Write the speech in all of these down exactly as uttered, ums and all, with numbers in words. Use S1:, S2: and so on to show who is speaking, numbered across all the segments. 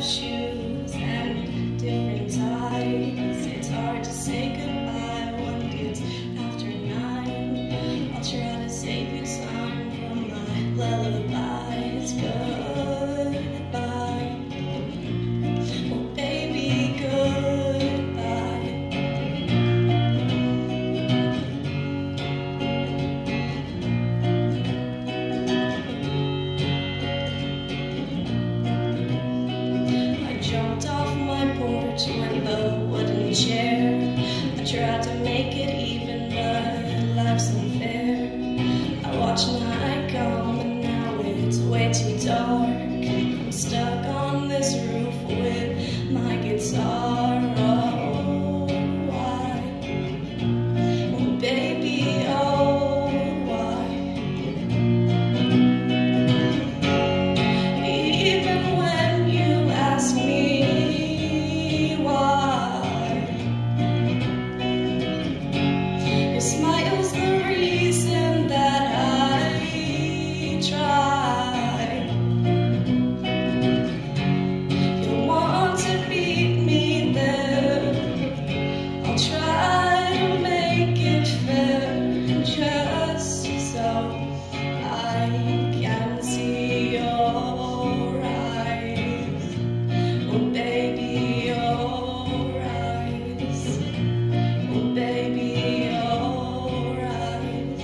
S1: shoes and different ties. It's hard to say goodbye when it's after nine. I'll try to save you time from my lullabies. Goodbye, oh baby, goodbye. I jumped off my porch when the wooden chair. I tried to make it even, but life's unfair. I watched night come, and now it's way too dark. I'm stuck on this roof with my guitar. Oh, why? Oh, baby, oh, why? Even when you ask me why, your smile's the reason that I try. You want to beat me there, I'll try to make it fair, just so I can see your eyes. Oh baby, your eyes. Oh baby, your eyes.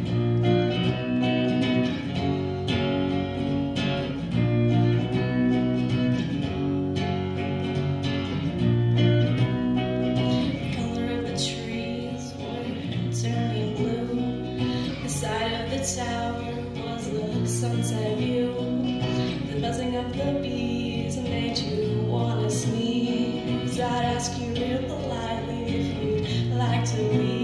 S1: The color of the trees were turning blue. The side of the tower was the sunset view. The buzzing of the bees made you wanna sneeze. I'd ask you real politely if you'd like to leave.